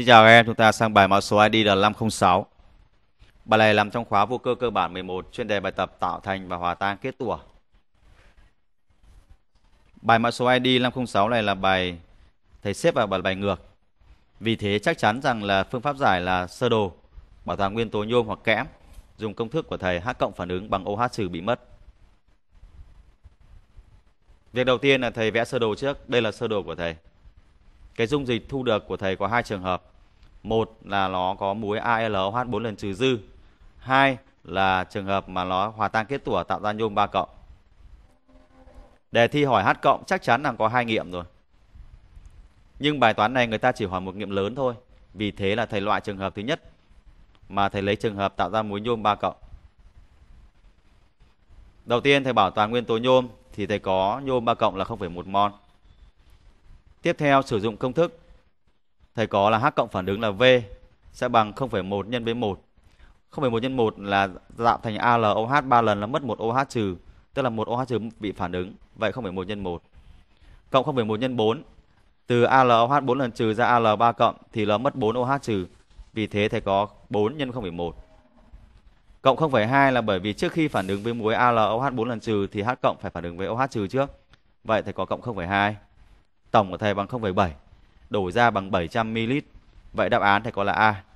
Xin chào các em, chúng ta sang bài mã số ID là 506. Bài này nằm trong khóa vô cơ cơ bản 11, chuyên đề bài tập tạo thành và hòa tan kết tủa. Bài mã số ID 506 này là bài thầy xếp vào bài ngược. Vì thế chắc chắn rằng là phương pháp giải là sơ đồ, bảo toàn nguyên tố nhôm hoặc kẽm, dùng công thức của thầy H cộng phản ứng bằng OH trừ bị mất. Việc đầu tiên là thầy vẽ sơ đồ trước, đây là sơ đồ của thầy. Cái dung dịch thu được của thầy có hai trường hợp. Một là nó có muối AlOH 4 lần trừ dư. Hai là trường hợp mà nó hòa tan kết tủa tạo ra nhôm 3 cộng. Đề thi hỏi H cộng chắc chắn là có 2 nghiệm rồi. Nhưng bài toán này người ta chỉ hỏi một nghiệm lớn thôi. Vì thế là thầy loại trường hợp thứ nhất, mà thầy lấy trường hợp tạo ra muối nhôm 3 cộng. Đầu tiên thầy bảo toàn nguyên tố nhôm thì thầy có nhôm 3 cộng là 0,1 mol. Tiếp theo sử dụng công thức, thầy có là H cộng phản ứng là V sẽ bằng 0,1 nhân với 1. 0,1 nhân 1 là tạo thành AlOH 3 lần là mất 1 OH trừ, tức là 1 OH trừ bị phản ứng. Vậy 0,1 nhân 1. Cộng 0,1 nhân 4. Từ AlOH 4 lần trừ ra Al 3 cộng thì nó mất 4 OH trừ. Vì thế thầy có 4 nhân 0,1. Cộng 0,2 là bởi vì trước khi phản ứng với muối AlOH 4 lần trừ thì H cộng phải phản ứng với OH trừ trước. Vậy thầy có cộng 0,2. Tổng của thầy bằng 0,7. Đổi ra bằng 700 ml. Vậy đáp án thầy có là A.